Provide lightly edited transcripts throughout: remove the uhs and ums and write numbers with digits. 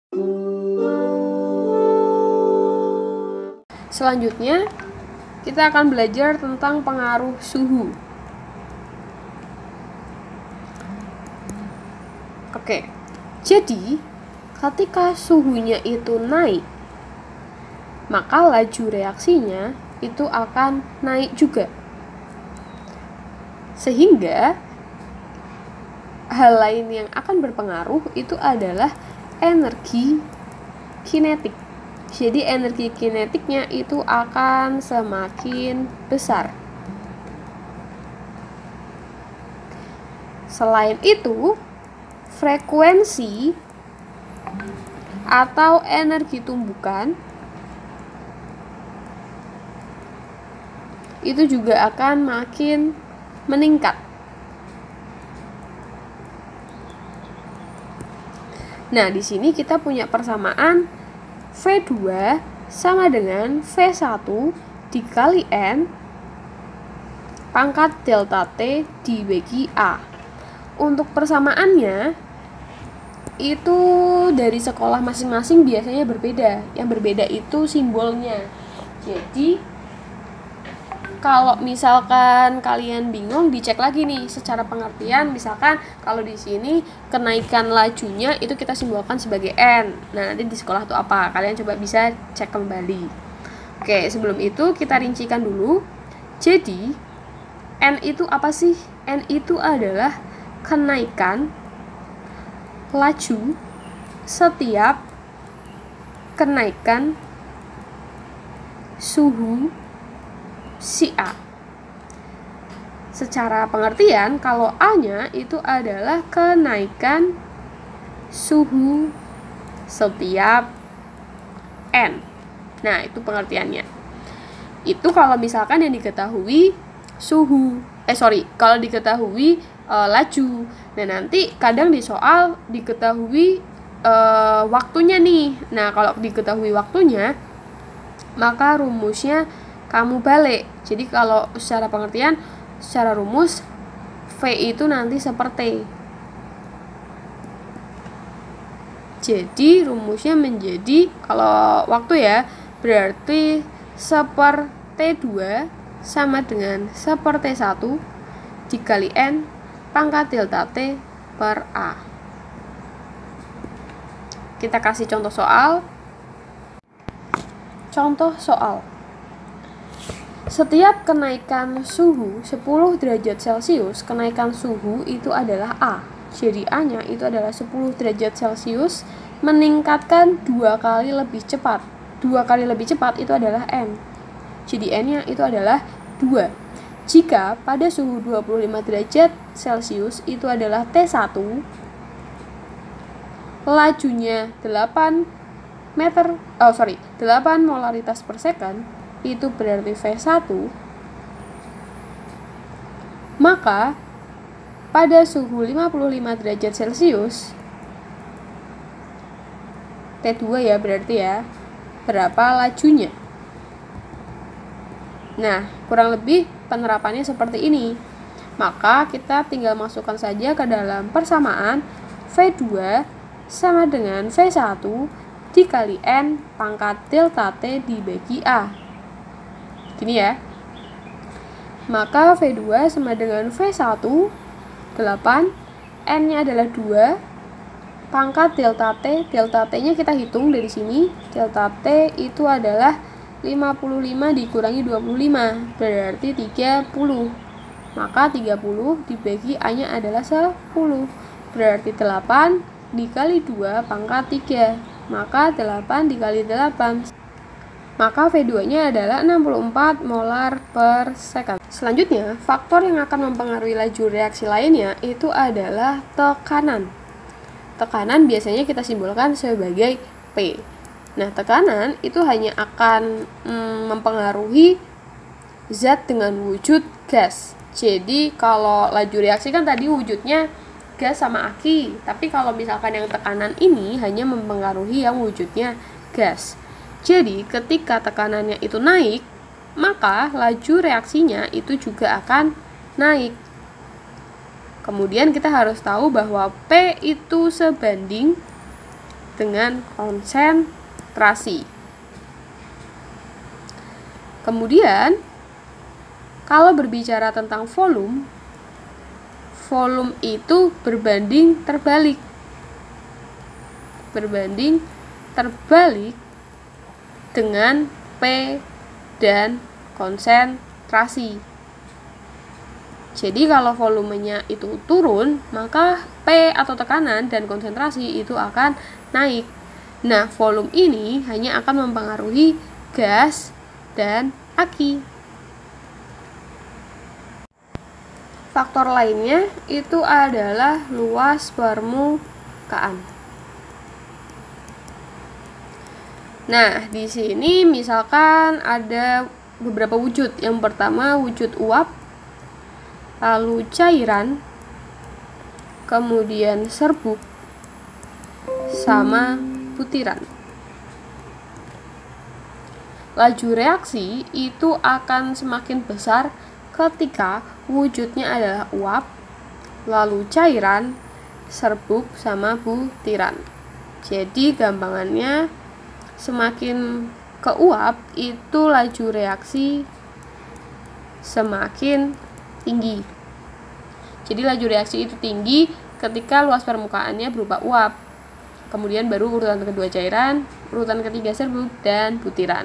Selanjutnya, kita akan belajar tentang pengaruh suhu. Oke, jadi ketika suhunya itu naik, maka laju reaksinya itu akan naik juga. Sehingga hal lain yang akan berpengaruh itu adalah energi kinetik. Jadi energi kinetiknya itu akan semakin besar. Selain itu, frekuensi atau energi tumbukan itu juga akan makin meningkat. Nah, di sini kita punya persamaan V2 sama dengan V1 dikali N pangkat delta T dibagi A. Untuk persamaannya itu dari sekolah masing-masing biasanya berbeda. Yang berbeda itu simbolnya. Jadi kalau misalkan kalian bingung, dicek lagi nih secara pengertian. Misalkan kalau di sini kenaikan lajunya itu kita simbolkan sebagai N. Nah, nanti di sekolah itu apa? Kalian coba bisa cek kembali. Oke, sebelum itu kita rincikan dulu. Jadi, N itu apa sih? N itu adalah kenaikan laju setiap kenaikan suhu si A. Secara pengertian, kalau A-nya itu adalah kenaikan suhu setiap N. Nah, itu pengertiannya. Itu kalau misalkan yang diketahui kalau diketahui laju. Nah, nanti kadang di soal diketahui waktunya nih. Nah, kalau diketahui waktunya, maka rumusnya kamu balik. Jadi kalau secara pengertian, secara rumus V itu nanti seperti. Jadi rumusnya menjadi, kalau waktu ya, berarti seper T2 sama dengan seper T1 dikali N pangkat delta T per A. Kita kasih contoh soal. Contoh soal. Setiap kenaikan suhu 10 derajat Celcius, kenaikan suhu itu adalah A. Jadi A-nya itu adalah 10 derajat Celcius meningkatkan 2 kali lebih cepat. 2 kali lebih cepat itu adalah N. Jadi N-nya itu adalah 2. Jika pada suhu 25 derajat Celcius itu adalah T1, lajunya 8 molaritas per second, itu berarti V1, maka pada suhu 55 derajat Celcius T2 ya berarti ya, berapa lajunya? Nah, kurang lebih penerapannya seperti ini. Maka kita tinggal masukkan saja ke dalam persamaan V2 sama dengan V1 dikali N pangkat delta T dibagi A. Gini ya. Maka V2 sama dengan V1 8, N-nya adalah 2 pangkat delta T. Delta T-nya kita hitung dari sini. Delta T itu adalah 55 dikurangi 25 berarti 30. Maka 30 dibagi A-nya adalah 10. Berarti 8 dikali 2 pangkat 3. Maka 8 dikali 8. Maka V2-nya adalah 64 molar per second. Selanjutnya, faktor yang akan mempengaruhi laju reaksi lainnya itu adalah tekanan. Tekanan biasanya kita simbolkan sebagai P. Nah, tekanan itu hanya akan mempengaruhi zat dengan wujud gas. Jadi, kalau laju reaksi kan tadi wujudnya gas sama aki. Tapi kalau misalkan yang tekanan ini hanya mempengaruhi yang wujudnya gas. Jadi, ketika tekanannya itu naik, maka laju reaksinya itu juga akan naik. Kemudian kita harus tahu bahwa P itu sebanding dengan konsentrasi. Kemudian, kalau berbicara tentang volume itu berbanding terbalik dengan P dan konsentrasi. Jadi kalau volumenya itu turun, maka P atau tekanan dan konsentrasi itu akan naik. Nah, volume ini hanya akan mempengaruhi gas dan aki. Faktor lainnya itu adalah luas permukaan. Nah, di sini misalkan ada beberapa wujud. Yang pertama wujud uap, lalu cairan, kemudian serbuk, sama butiran. Laju reaksi itu akan semakin besar ketika wujudnya adalah uap, lalu cairan, serbuk, sama butiran. Jadi gampangannya, semakin ke uap itu laju reaksi semakin tinggi. Jadi laju reaksi itu tinggi ketika luas permukaannya berupa uap. Kemudian baru urutan kedua cairan, urutan ketiga serbuk, dan butiran.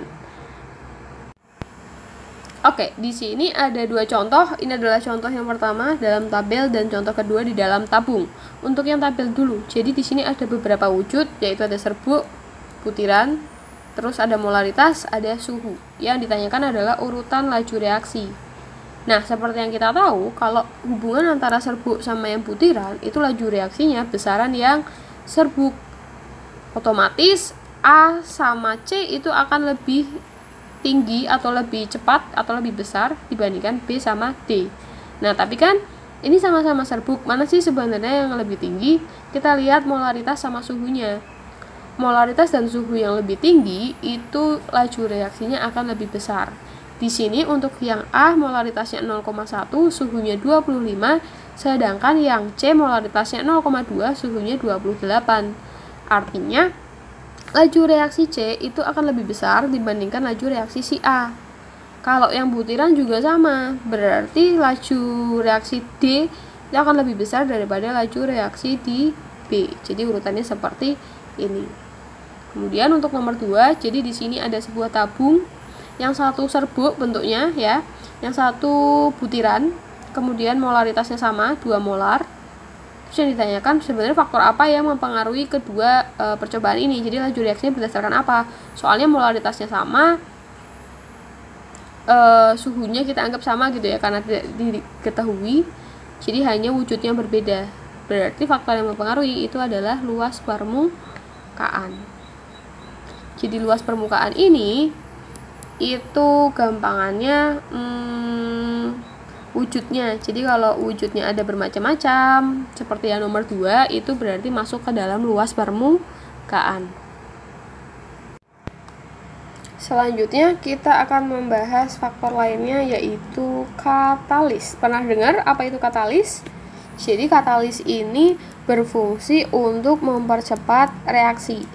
Oke, di sini ada dua contoh. Ini adalah contoh yang pertama dalam tabel dan contoh kedua di dalam tabung. Untuk yang tabel dulu. Jadi di sini ada beberapa wujud, yaitu ada serbuk, butiran, terus ada molaritas, ada suhu. Yang ditanyakan adalah urutan laju reaksi. Nah, seperti yang kita tahu, kalau hubungan antara serbuk sama yang butiran, itu laju reaksinya besaran yang serbuk. Otomatis A sama C itu akan lebih tinggi atau lebih cepat atau lebih besar dibandingkan B sama D. Nah, tapi kan ini sama-sama serbuk, mana sih sebenarnya yang lebih tinggi? Kita lihat molaritas sama suhunya. Molaritas dan suhu yang lebih tinggi itu laju reaksinya akan lebih besar. Di sini untuk yang A molaritasnya 0,1, suhunya 25, sedangkan yang C molaritasnya 0,2, suhunya 28. Artinya laju reaksi C itu akan lebih besar dibandingkan laju reaksi si A. Kalau yang butiran juga sama, berarti laju reaksi D itu akan lebih besar daripada laju reaksi di B. Jadi urutannya seperti ini. Kemudian untuk nomor 2, jadi di sini ada sebuah tabung, yang satu serbuk bentuknya ya, yang satu butiran, kemudian molaritasnya sama, 2 molar. Terus yang ditanyakan sebenarnya faktor apa yang mempengaruhi kedua percobaan ini. Jadi laju reaksinya berdasarkan apa? Soalnya molaritasnya sama, suhunya kita anggap sama gitu ya, karena tidak diketahui. Jadi hanya wujudnya berbeda. Berarti faktor yang mempengaruhi itu adalah luas permukaan. Jadi luas permukaan ini itu gampangannya wujudnya. Jadi kalau wujudnya ada bermacam-macam seperti yang nomor 2, itu berarti masuk ke dalam luas permukaan. Selanjutnya kita akan membahas faktor lainnya, yaitu katalis. Pernah dengar apa itu katalis? Jadi katalis ini berfungsi untuk mempercepat reaksi.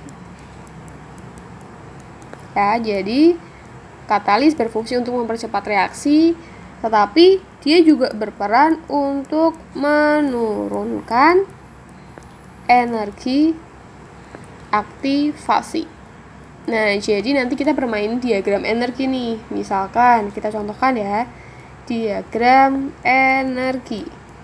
Ya, jadi katalis berfungsi untuk mempercepat reaksi, tetapi dia juga berperan untuk menurunkan energi aktivasi. Nah, jadi nanti kita bermain diagram energi nih. Misalkan kita contohkan ya, diagram energi.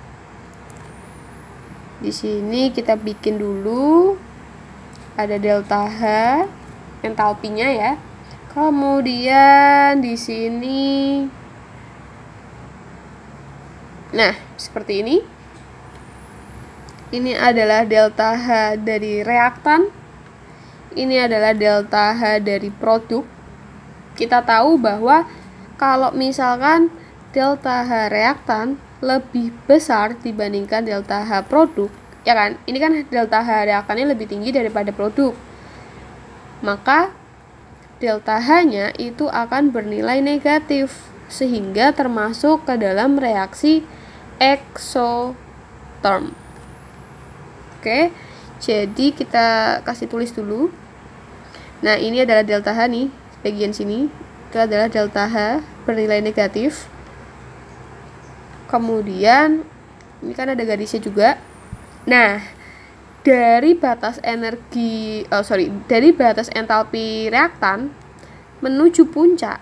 Di sini kita bikin dulu ada delta H, entalpinya ya. Kemudian di sini, nah seperti ini. Ini adalah delta H dari reaktan. Ini adalah delta H dari produk. Kita tahu bahwa kalau misalkan delta H reaktan lebih besar dibandingkan delta H produk, ya kan? Ini kan delta H reaktannya lebih tinggi daripada produk. Maka delta H-nya itu akan bernilai negatif, sehingga termasuk ke dalam reaksi exotherm. Oke, Jadi kita kasih tulis dulu. Nah, ini adalah delta H nih, bagian sini. Itu adalah delta H bernilai negatif. Kemudian ini kan ada garisnya juga. Nah, dari batas dari batas entalpi reaktan menuju puncak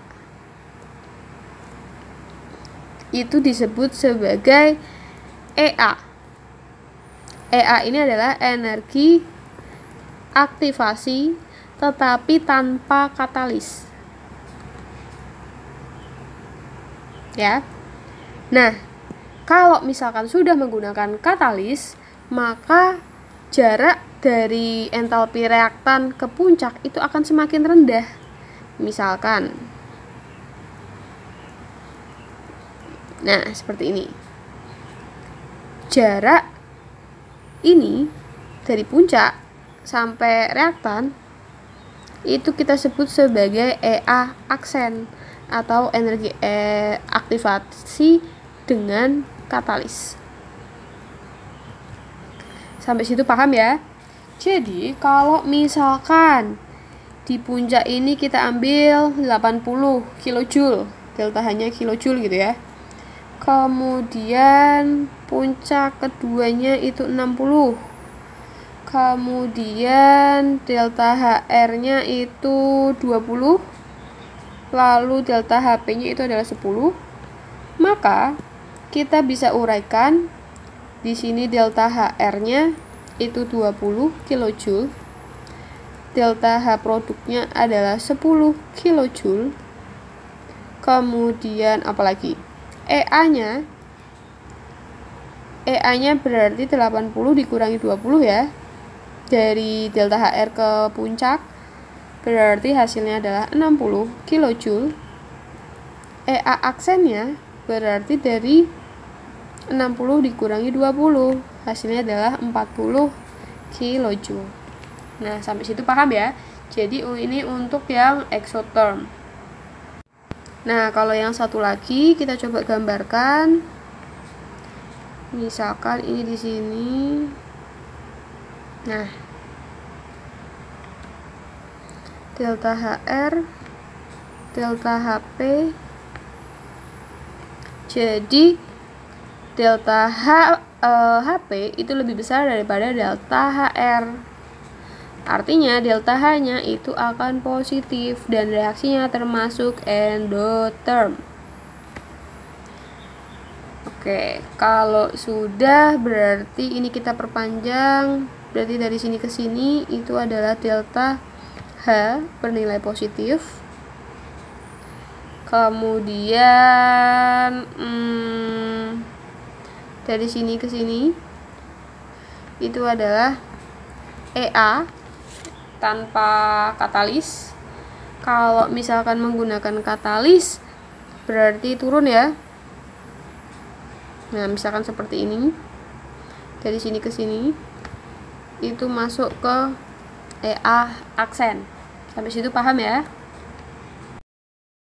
itu disebut sebagai EA. EA ini adalah energi aktivasi tetapi tanpa katalis. Ya. Nah, kalau misalkan sudah menggunakan katalis, maka jarak dari entalpi reaktan ke puncak itu akan semakin rendah. Misalkan, nah seperti ini. Jarak ini dari puncak sampai reaktan itu kita sebut sebagai EA aksen atau energi aktivasi dengan katalis. Sampai situ paham ya? Jadi kalau misalkan di puncak ini kita ambil 80 kilojoule, delta H-nya kilojoule gitu ya. Kemudian puncak keduanya itu 60. Kemudian delta HR-nya itu 20. Lalu delta HP-nya itu adalah 10. Maka kita bisa uraikan di sini delta HR-nya itu 20 kilojoule. Delta H produknya adalah 10 kilojoule. Kemudian apalagi? EA-nya berarti 80 dikurangi 20 ya. Dari delta HR ke puncak berarti hasilnya adalah 60 kilojoule. EA aksennya berarti dari 60 dikurangi 20 hasilnya adalah 40 kilojoule. Nah, sampai situ paham ya? Jadi ini untuk yang exotherm. Nah, kalau yang satu lagi kita coba gambarkan. Misalkan ini di sini. Nah, delta HR, delta HP. Jadi delta HP itu lebih besar daripada delta HR. Artinya delta H-nya itu akan positif dan reaksinya termasuk endotherm. Oke, kalau sudah berarti ini kita perpanjang. Berarti dari sini ke sini itu adalah delta H bernilai positif. Kemudian dari sini ke sini itu adalah EA tanpa katalis. Kalau misalkan menggunakan katalis berarti turun ya. Nah, misalkan seperti ini. Dari sini ke sini itu masuk ke EA aksen. Sampai situ paham ya?